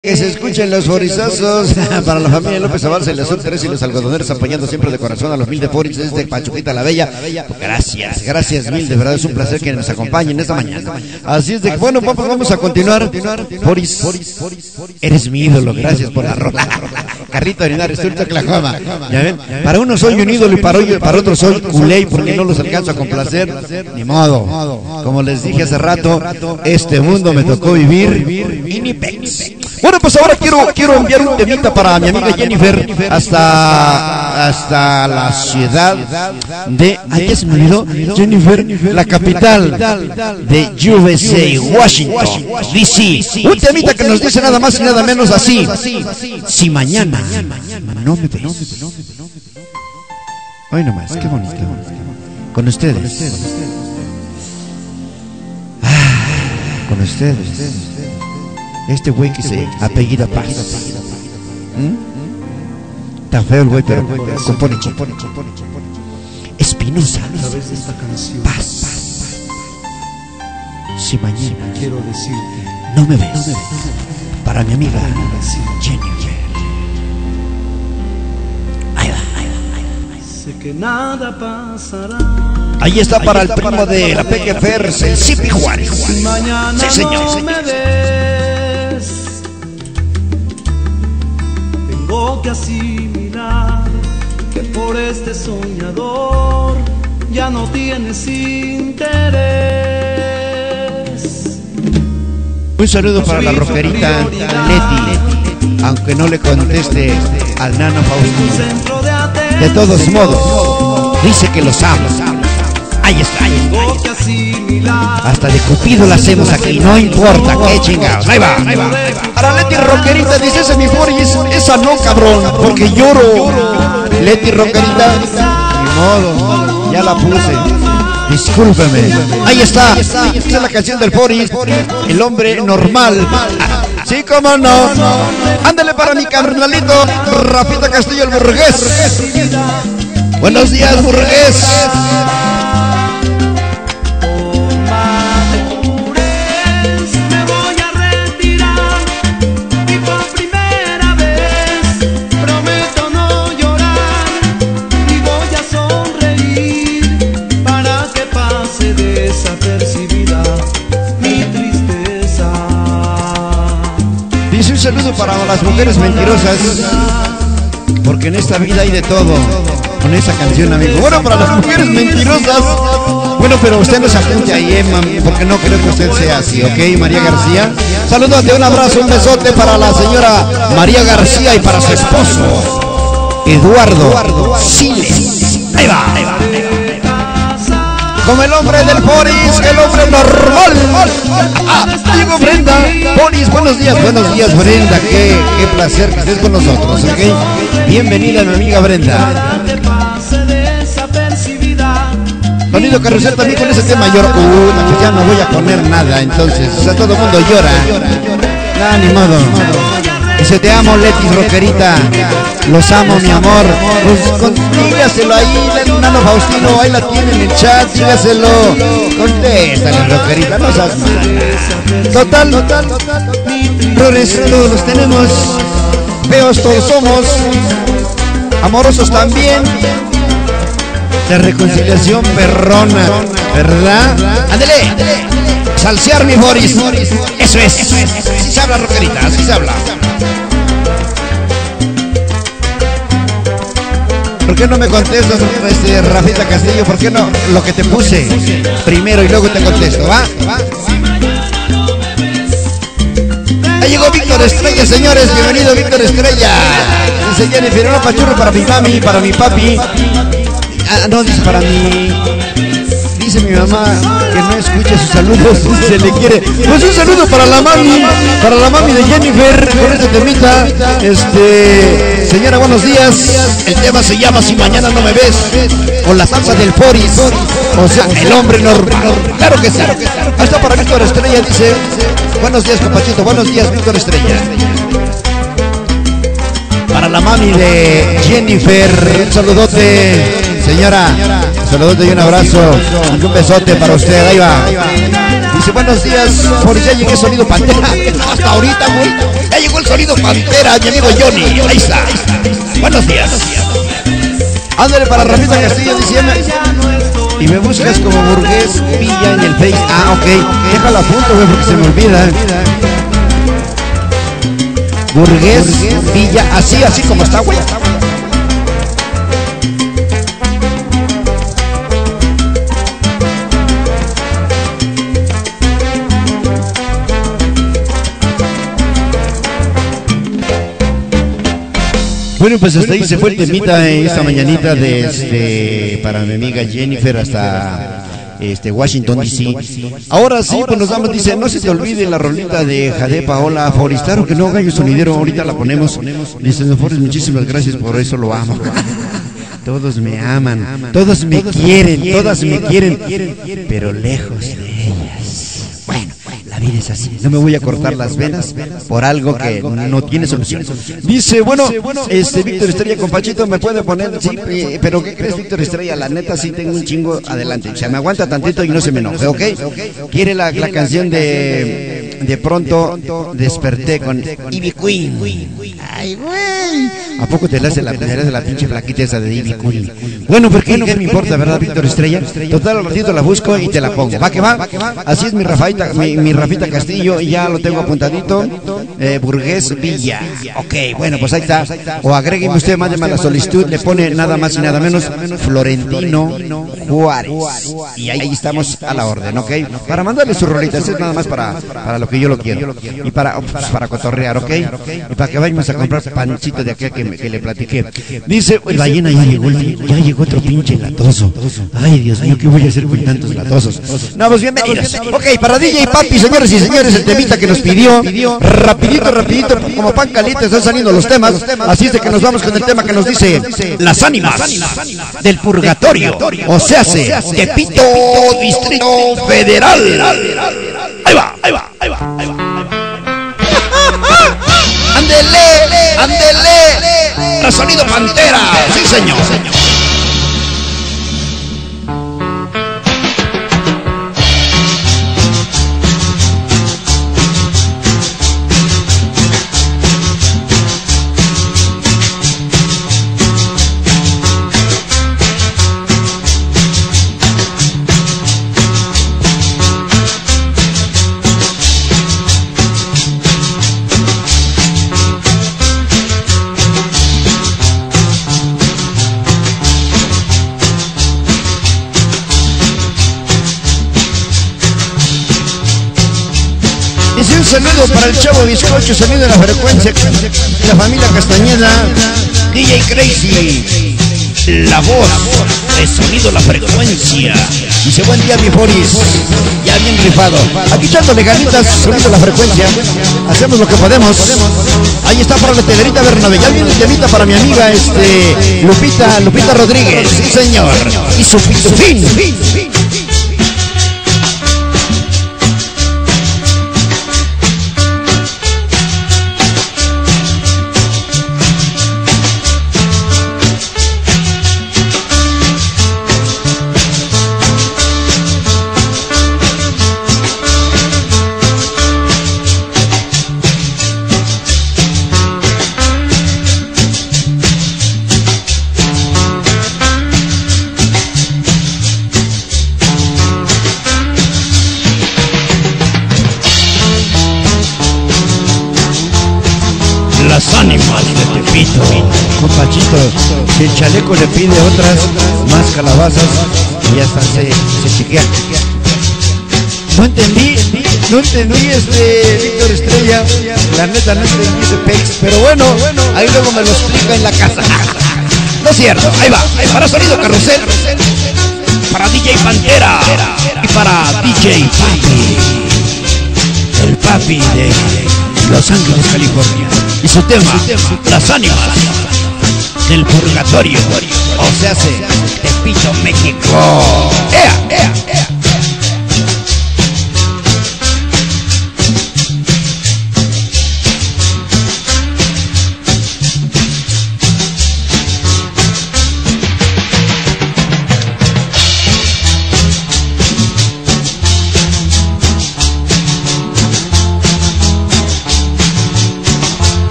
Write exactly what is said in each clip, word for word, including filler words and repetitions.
Que se escuchen los forizazos para la familia López Abarza y la Sur Teresa y los algodoneros, apoyando siempre de corazón a los mil de Foris desde Pachuquita la Bella. Gracias, gracias mil, de verdad es un placer que nos acompañen esta mañana. Así es de que, bueno, vamos, vamos a continuar. Foris, eres mi ídolo, gracias por la rola. Carrito Arenal, Sur de Oklahoma. ¿Ya ven? Para uno soy un ídolo y para, para otros soy culé porque no los alcanzo a complacer. Ni modo. Como les dije hace rato, este mundo me tocó vivir y ni pex. Bueno, pues ahora quiero quiero enviar un temita para mi amiga Jennifer hasta hasta la ciudad de, ay, ¿qué se me olvidó? Jennifer, la capital de U S A, Washington D C. Un temita que nos dice nada más y nada menos así: si mañana no me ves. Hoy nomás, qué bonito. Con ustedes. Ah, con ustedes. Este güey que se apellida Paz. ¿Mm? Está feo el güey, pero compone, compone, compone. Espinosa. Paz. Si mañana quiero decirte, no me ves. Para mi amiga Jennifer. Ahí va, ahí va, ahí va. Sé que nada pasará. Ahí está para el primo de la Peque Fers, el Zipi Juárez. Sí, señor. Tengo que asimilar que por este soñador ya no tienes interés. Un saludo para la rockerita Leti, aunque no le conteste al nano Faustino. De todos modos, dice que los amo. Ahí está, ahí está. Hasta de Cupido la hacemos aquí, no importa qué chingados. Ahí va, ahí va. Para Leti Rockerita, dice ese mi Foris, esa no, cabrón, porque lloro. Leti Rockerita, ni modo, ya la puse. Discúlpeme. Ahí está, esta es la canción del Foris, el hombre normal. Sí, cómo no. Ándale para mi carnalito, Rafita Castillo, el burgués. Buenos días, burgués. Un saludo para las mujeres mentirosas, porque en esta vida hay de todo con esa canción, amigo. Bueno, para las mujeres mentirosas, bueno, pero usted no se apunte ahí, eh, porque no creo que usted sea así, ¿ok? María García, saludos, un abrazo, un besote para la señora María García y para su esposo Eduardo Siles. Ahí va, ahí va, ahí va. Como el hombre del Foris, el hombre normal. Ah, digo Brenda. Foris, buenos días, buenos días Brenda. Qué, qué placer que estés con nosotros, ¿ok? Bienvenida mi amiga Brenda. Sonido Carrusel también con ese tema llora. Uh, pues ya no voy a poner nada, entonces, o sea, todo el mundo llora. Nada, ni modo. Dice, te amo, Leti Rockerita. Los amo, mi amor. Pues dígaselo ahí, el nano Faustino, ahí la tiene en el chat, dígaselo. Contéstale, Rockerita, no seas mala. Total, total, errores todos los tenemos. Feos todos somos. Amorosos también. La reconciliación perrona, ¿verdad? Ándale, salsear mi Boris. Eso es, así se habla, Rockerita, así se habla. ¿Por qué no me contestas, este, Rafita Castillo? ¿Por qué no? Lo que te puse primero y luego te contesto, ¿va? Ahí llegó Víctor Estrella, señores, bienvenido Víctor Estrella. Dice Jennifer, un apachurro para mi mami, para mi papi. Ah, no, dice para mi... Dice mi mamá que no escuche sus saludos, se le quiere. Pues un saludo para la mami, para la mami de Jennifer, con este temita. Este, señora, buenos días. El tema se llama Si mañana no me ves, con la salsa del Foris, o sea, el hombre normal. Claro que sí. Hasta para Víctor Estrella, dice. Buenos días, compachito, buenos días, Víctor Estrella. Para la mami de Jennifer, un saludote, señora. Un saludote y un abrazo. Y un besote para usted. Ahí va. Dice, buenos días, por ya llegué sonido Pantera. No, hasta ahorita, güey. Ya llegó el sonido Pantera, mi amigo Johnny. Ahí está. Buenos días. Ándale para Rafita Castillo, dice. Y me buscas como Burgués Villa en el Face. Ah, ok. Déjala a punto, güey, porque se me olvida. Burgués Villa, así, así como está, güey. Bueno, pues hasta ahí se fue el temita esta mañanita desde para mi amiga Jennifer hasta este Washington D C. Ahora sí, pues nos damos, dice, no se te olvide la rolita de Jade Paola Foristaro, que no gallo sonidero, ahorita la ponemos. Dice, no, Forest, muchísimas gracias, por eso lo amo. Todos me aman, todos me quieren, todas me quieren, pero lejos de ellas. Bueno, la vida es así, no me voy a cortar las venas por algo que no tiene solución. Dice, bueno, este Víctor Estrella, compachito, me puede poner, sí, pero ¿qué crees, Víctor Estrella? La neta sí tengo un chingo, adelante, o sea, me aguanta tantito y no se me enoje, ¿ok? Quiere la, la canción de De pronto desperté con Ivy Queen. Ay, güey. ¿A poco te la hace la, de la pinche flaquita esa de Ivy Queen? Bueno, porque ¿qué me importa, verdad, Víctor Estrella? Total, al ratito la busco y te la pongo. ¿Va que va? Así es mi Rafita, mi, mi Rafita Castillo, y ya lo tengo apuntadito. Eh, Burgués Villa. Ok, bueno, pues ahí está. O agrégueme usted, mándeme la solicitud, le pone nada más y nada menos Florentino Juárez. Y ahí estamos a la orden, ¿ok? Para mandarle sus rolitas, es nada más para, para lo que yo lo quiero. Y para, pues, para cotorrear, ¿ok? Y para que vayamos a comprar pancito de aquel que, me, que le platiqué. Dice, el ballena ya llegó, ya llegó otro pinche latoso. Ay, Dios mío, ¿qué voy a hacer con tantos latosos? No, pues bienvenidos. Ok, para D J Papi, señores y señores, el temita que nos pidió. Rapidito, rapidito, como pan caliente están saliendo los temas. Así es de que nos vamos con el tema que nos dice Las ánimas del purgatorio. O sea, se Tepito, Distrito Federal. Ahí va, ahí va, ahí va, ahí va. Ándele, ándele, la sonido Pantera, sí señor. Saludo para el Chavo Bizcocho, sonido de la frecuencia, la familia Castañeda, D J Crazy, la voz, el sonido, la frecuencia. Dice, buen día, mi Boris, ya bien rifado. Aquí echándole ganitas, sonido la frecuencia. Hacemos lo que podemos. Ahí está para la Tederita Bernabé. Ya viene el temita para mi amiga, este, Lupita, Lupita Rodríguez, sí señor. Y su fin. Las ánimas de Tepito. Compachito, si el chaleco le pide otras más calabazas, y hasta se, se chiquea. No entendí, no entendí este Víctor Estrella, la neta no entendí ese pex, pero bueno, ahí luego me lo explica en la casa. No es cierto, ahí va, para sonido carrusel, para D J Pantera y para D J Papi, el papi de Los Ángeles, California, y su tema, Las ánimas del purgatorio, o sea, se Tepito, México. ¡Ea, ea, ea!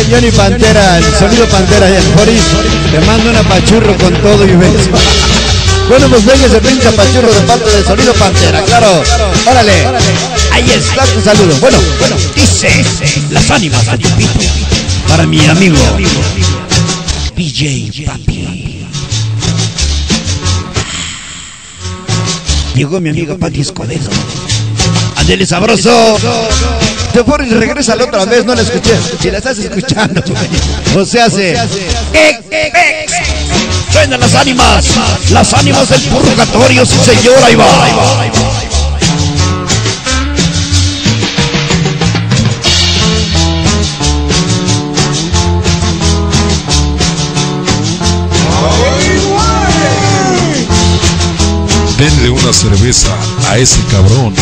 Dice Johnny Pantera, el sonido Pantera y el Boris, te mando un apachurro con todo y beso. Bueno, pues venga ese pinche apachurro de parte del sonido Pantera, claro. Órale, ahí está tu saludo. Bueno, bueno, dice las ánimas de tu pito para mi amigo D J Papi. Llegó mi amigo Pati Escobedo. Ándele sabroso. De Boris, regrésale otra vez, no la escuché. Si la estás escuchando, o sea, se. Suenan las ánimas, las ánimas del purgatorio, sí señor, ahí va, ahí va, ahí va. Denle una cerveza a ese cabrón.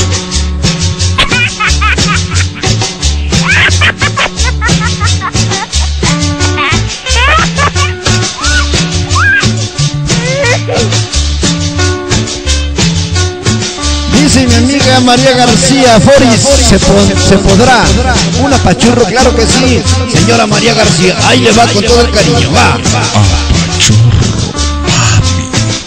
Dice mi amiga María García, Boris, ¿se, po ¿se podrá? Un apachurro, claro que sí. Señora María García, ahí le va con todo el cariño, va. Apachurro, papi.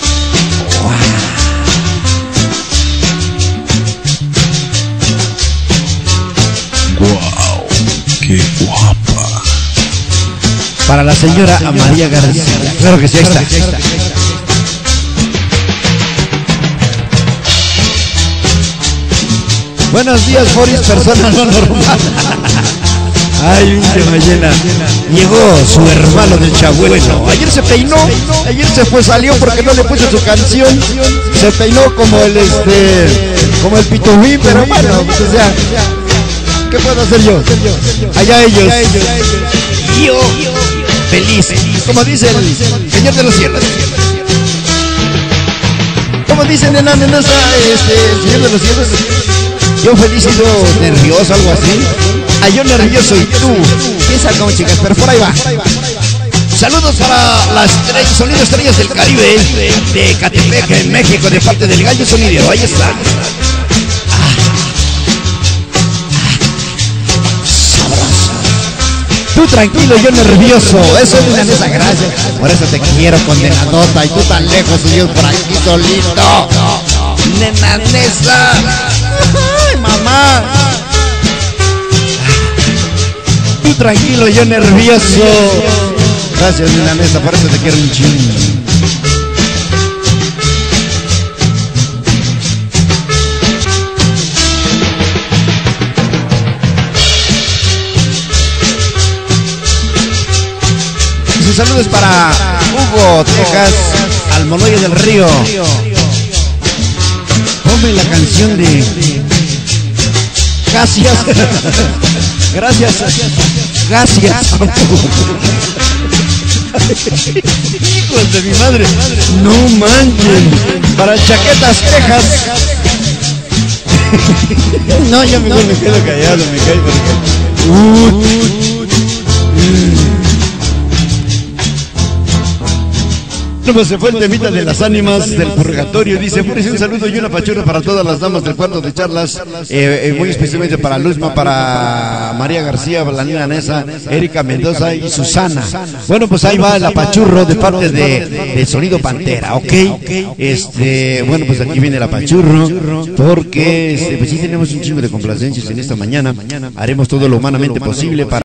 Wow, qué guapa. Para la señora María García, claro que sí, ahí está. Buenos días, Boris, persona no normal. Ay, pinche ballena. Llegó su hermano del Chabuelo. Ayer se peinó, ayer se fue, salió porque no le puso su canción. Se peinó como el este, como el Pitují, pero bueno, pues, o sea, ¿qué puedo hacer yo? Allá ellos. Yo, feliz, como dice el señor de los cielos. Como dicen en la amenaza, este, el señor de los cielos. Yo feliz y yo nervioso, algo así. Ah, yo nervioso y tú. ¿Quién sabe cómo, chicas? Pero por ahí va. Saludos para las estrellas, sonido estrellas del Caribe de Catepec, en México, de parte del Gallo Sonidero. Ahí está. Ah. Sabroso. Tú tranquilo, yo nervioso. Eso es una nesa, gracias. Por eso te quiero, condenadota. Y tú tan lejos y yo por aquí solito. Nena nesa. Ay, mamá. Tú tranquilo, yo nervioso. Gracias, nena nesa, por eso te quiero un chingo. Sus saludos para Hugo, Texas, Almoloya del Río. Ponme la canción de Gracias. Gracias. Gracias. Hijos de mi madre. No manchen. Para Chaquetas, Texas. No, yo mejor me quedo callado, me cae porque. Uh, Pues se fue el temita de las ánimas del purgatorio. Dice, Boris, un saludo y una pachurra para todas las damas del cuarto de charlas, eh, eh, muy especialmente para Luzma, para María García, la niña Nesa, Erika Mendoza y Susana. Bueno, pues ahí va el apachurro de parte de, de Sonido Pantera, ¿ok? Este, bueno, pues aquí viene el apachurro, porque este, pues sí tenemos un chingo de complacencias en esta mañana. Haremos todo lo humanamente posible para